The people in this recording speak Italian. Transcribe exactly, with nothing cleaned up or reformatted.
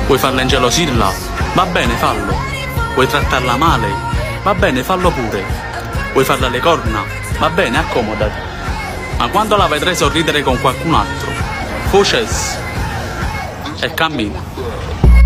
Vuoi farla ingelosirla? Va bene, fallo. Vuoi trattarla male? Va bene, fallo pure. Vuoi farla alle corna? Va bene, accomodati. Ma quando la vedrai sorridere con qualcun altro, focus e cammina.